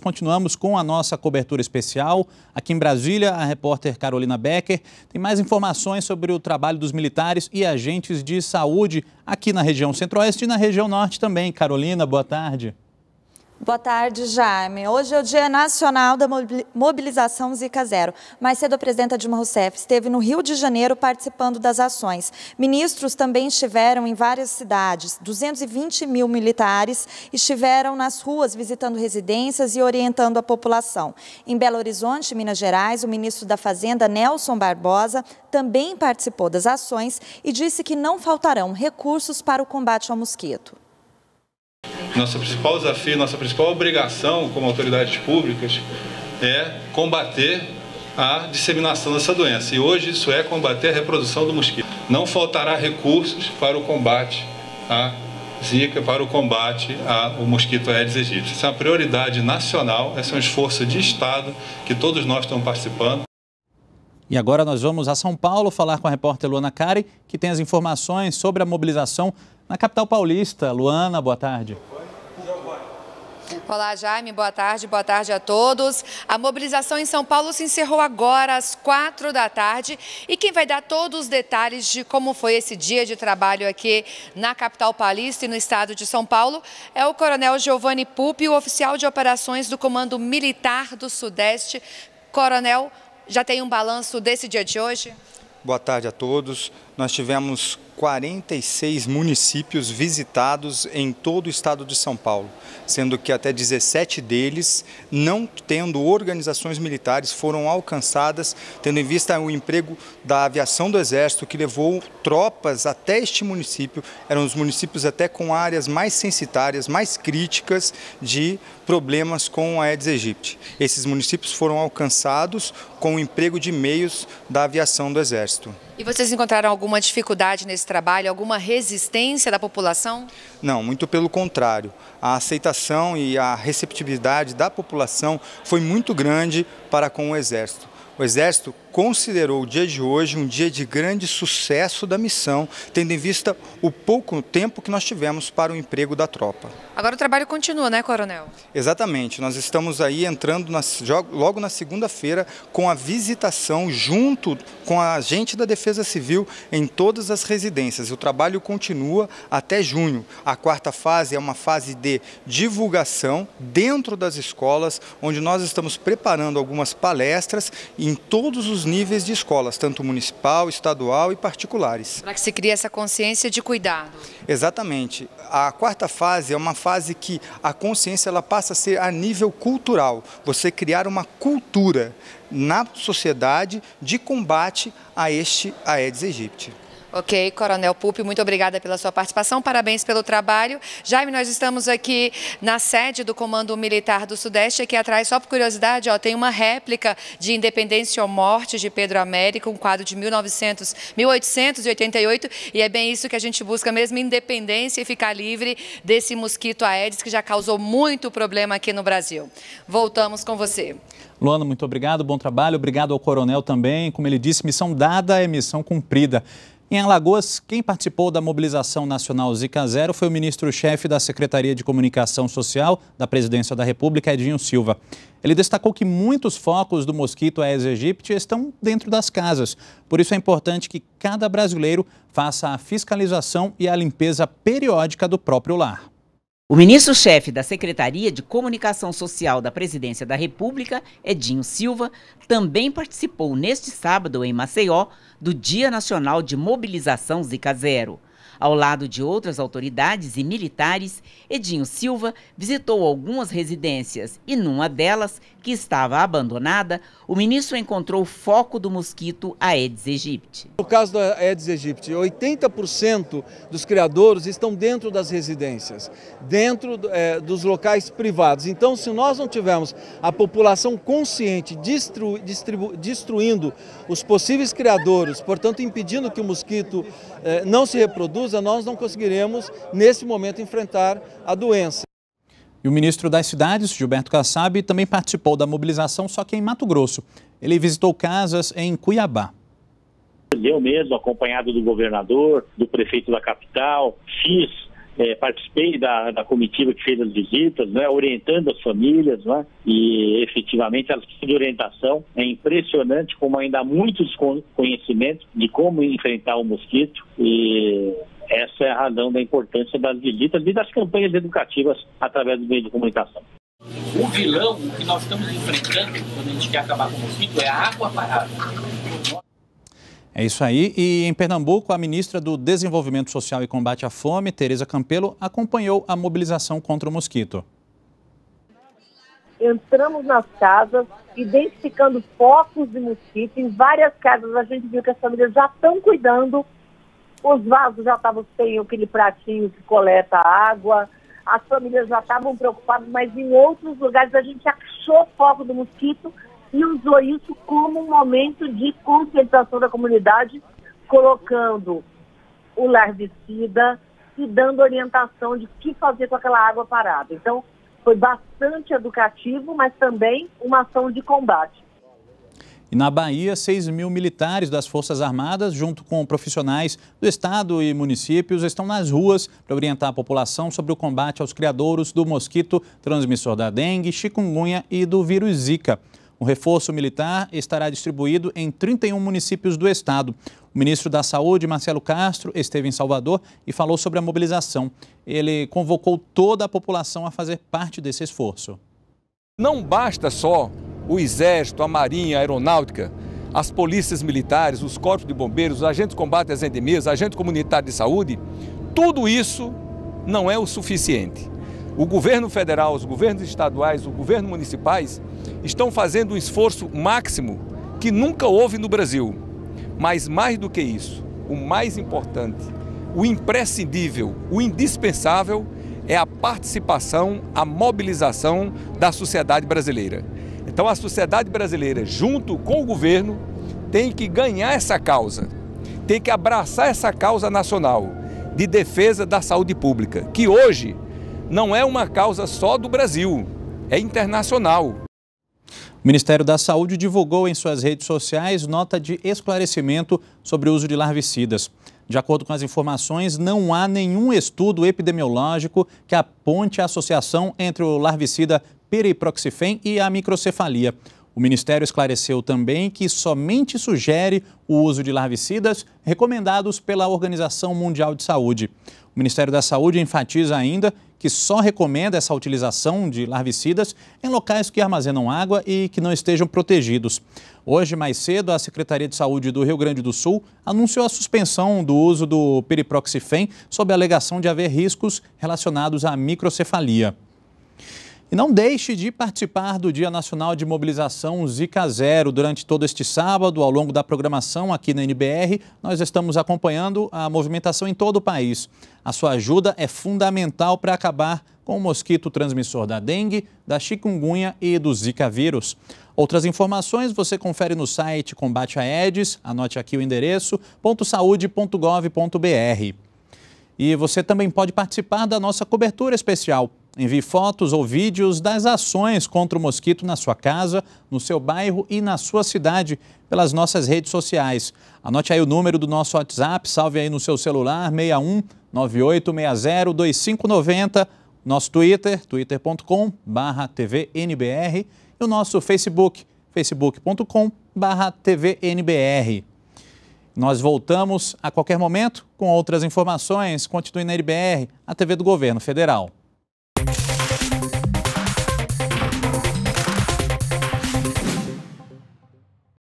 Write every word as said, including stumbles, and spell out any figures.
continuamos com a nossa cobertura especial. Aqui em Brasília, a repórter Carolina Becker tem mais informações sobre o trabalho dos militares e agentes de saúde aqui na região centro-oeste e na região norte também. Carolina, boa tarde. Boa tarde, Jaime. Hoje é o Dia Nacional da Mobilização Zika Zero. Mais cedo, a presidenta Dilma Rousseff esteve no Rio de Janeiro participando das ações. Ministros também estiveram em várias cidades. duzentos e vinte mil militares estiveram nas ruas visitando residências e orientando a população. Em Belo Horizonte, Minas Gerais, o ministro da Fazenda, Nelson Barbosa, também participou das ações e disse que não faltarão recursos para o combate ao mosquito. Nosso principal desafio, nossa principal obrigação como autoridades públicas é combater a disseminação dessa doença. E hoje isso é combater a reprodução do mosquito. Não faltará recursos para o combate à Zika, para o combate ao mosquito Aedes aegypti. Isso é uma prioridade nacional, esse é um esforço de Estado que todos nós estamos participando. E agora nós vamos a São Paulo falar com a repórter Luana Cari, que tem as informações sobre a mobilização na capital paulista. Luana, boa tarde. Olá, Jaime, boa tarde, boa tarde a todos. A mobilização em São Paulo se encerrou agora às quatro da tarde e quem vai dar todos os detalhes de como foi esse dia de trabalho aqui na capital paulista e no estado de São Paulo é o coronel Giovanni Pupi, o oficial de operações do Comando Militar do Sudeste. Coronel, já tem um balanço desse dia de hoje? Boa tarde a todos. Nós tivemos quarenta e seis municípios visitados em todo o estado de São Paulo, sendo que até dezessete deles, não tendo organizações militares, foram alcançadas, tendo em vista o emprego da aviação do Exército, que levou tropas até este município. Eram os municípios até com áreas mais censitárias, mais críticas de problemas com a Aedes aegypti. Esses municípios foram alcançados com o emprego de meios da aviação do Exército. E vocês encontraram alguma dificuldade nesse trabalho, alguma resistência da população? Não, muito pelo contrário. A aceitação e a receptividade da população foi muito grande para com o Exército. O Exército considerou o dia de hoje um dia de grande sucesso da missão, tendo em vista o pouco tempo que nós tivemos para o emprego da tropa. Agora o trabalho continua, né, coronel? Exatamente. Nós estamos aí entrando na, logo na segunda-feira com a visitação junto com a agente da Defesa Civil em todas as residências. O trabalho continua até junho. A quarta fase é uma fase de divulgação dentro das escolas, onde nós estamos preparando algumas palestras em todos os níveis de escolas, tanto municipal, estadual e particulares. Para que se crie essa consciência de cuidado. Exatamente. A quarta fase é uma fase que a consciência ela passa a ser a nível cultural. Você criar uma cultura na sociedade de combate a este Aedes aegypti. Ok, Coronel Pupi, muito obrigada pela sua participação, parabéns pelo trabalho. Jaime, nós estamos aqui na sede do Comando Militar do Sudeste, aqui atrás, só por curiosidade, ó, tem uma réplica de Independência ou Morte de Pedro Américo, um quadro de mil oitocentos e oitenta e oito, e é bem isso que a gente busca mesmo, independência e ficar livre desse mosquito Aedes que já causou muito problema aqui no Brasil. Voltamos com você. Luana, muito obrigado, bom trabalho, obrigado ao coronel também. Como ele disse, missão dada é missão cumprida. Em Alagoas, quem participou da mobilização nacional Zika Zero foi o ministro-chefe da Secretaria de Comunicação Social da Presidência da República, Edinho Silva. Ele destacou que muitos focos do mosquito Aedes aegypti estão dentro das casas. Por isso é importante que cada brasileiro faça a fiscalização e a limpeza periódica do próprio lar. O ministro-chefe da Secretaria de Comunicação Social da Presidência da República, Edinho Silva, também participou neste sábado em Maceió do Dia Nacional de Mobilização Zika Zero. Ao lado de outras autoridades e militares, Edinho Silva visitou algumas residências e numa delas, que estava abandonada, o ministro encontrou o foco do mosquito Aedes aegypti. No caso do Aedes aegypti, oitenta por cento dos criadouros estão dentro das residências, dentro é, dos locais privados. Então, se nós não tivermos a população consciente destru, distribu, destruindo os possíveis criadouros, portanto impedindo que o mosquito é, não se reproduza, nós não conseguiremos, nesse momento, enfrentar a doença. E o ministro das Cidades, Gilberto Kassab, também participou da mobilização, só que em Mato Grosso. Ele visitou casas em Cuiabá. Eu mesmo, acompanhado do governador, do prefeito da capital, fiz É, participei da, da comitiva que fez as visitas, né, orientando as famílias, né, e efetivamente elas precisam de orientação. É impressionante como ainda há muito desconhecimento de como enfrentar o mosquito, e essa é a razão da importância das visitas e das campanhas educativas através do meio de comunicação. O vilão que nós estamos enfrentando quando a gente quer acabar com o mosquito é a água parada. É isso aí. E em Pernambuco, a ministra do Desenvolvimento Social e Combate à Fome, Tereza Campelo, acompanhou a mobilização contra o mosquito. Entramos nas casas, identificando focos de mosquito. Em várias casas a gente viu que as famílias já estão cuidando. Os vasos já estavam sem aquele pratinho que coleta água. As famílias já estavam preocupadas, mas em outros lugares a gente achou foco do mosquito e usou isso como um momento de conscientização da comunidade, colocando o larvicida e dando orientação de o que fazer com aquela água parada. Então, foi bastante educativo, mas também uma ação de combate. E na Bahia, seis mil militares das Forças Armadas, junto com profissionais do Estado e municípios, estão nas ruas para orientar a população sobre o combate aos criadouros do mosquito transmissor da dengue, chikungunya e do vírus Zika. O reforço militar estará distribuído em trinta e um municípios do estado. O ministro da Saúde, Marcelo Castro, esteve em Salvador e falou sobre a mobilização. Ele convocou toda a população a fazer parte desse esforço. Não basta só o Exército, a Marinha, a Aeronáutica, as polícias militares, os corpos de bombeiros, os agentes de combate às endemias, agentes comunitários de saúde. Tudo isso não é o suficiente. O governo federal, os governos estaduais, os governos municipais estão fazendo um esforço máximo que nunca houve no Brasil. Mas mais do que isso, o mais importante, o imprescindível, o indispensável é a participação, a mobilização da sociedade brasileira. Então a sociedade brasileira, junto com o governo, tem que ganhar essa causa, tem que abraçar essa causa nacional de defesa da saúde pública, que hoje não é uma causa só do Brasil, é internacional. O Ministério da Saúde divulgou em suas redes sociais nota de esclarecimento sobre o uso de larvicidas. De acordo com as informações, não há nenhum estudo epidemiológico que aponte a associação entre o larvicida periproxifem e a microcefalia. O Ministério esclareceu também que somente sugere o uso de larvicidas recomendados pela Organização Mundial de Saúde. O Ministério da Saúde enfatiza ainda que só recomenda essa utilização de larvicidas em locais que armazenam água e que não estejam protegidos. Hoje, mais cedo, a Secretaria de Saúde do Rio Grande do Sul anunciou a suspensão do uso do periproxifem sob a alegação de haver riscos relacionados à microcefalia. E não deixe de participar do Dia Nacional de Mobilização Zika Zero. Durante todo este sábado, ao longo da programação aqui na N B R, nós estamos acompanhando a movimentação em todo o país. A sua ajuda é fundamental para acabar com o mosquito transmissor da dengue, da chikungunya e do Zika vírus. Outras informações você confere no site Combate a Aedes, anote aqui o endereço, ponto saúde ponto gov ponto br. E você também pode participar da nossa cobertura especial. Envie fotos ou vídeos das ações contra o mosquito na sua casa, no seu bairro e na sua cidade pelas nossas redes sociais. Anote aí o número do nosso WhatsApp, salve aí no seu celular, seis um nove oito seis zero dois cinco nove zero, nosso Twitter, twitter ponto com barra T V N B R e o nosso Facebook, facebook ponto com barra T V N B R. Nós voltamos a qualquer momento com outras informações. Continue na N B R, a T V do Governo Federal.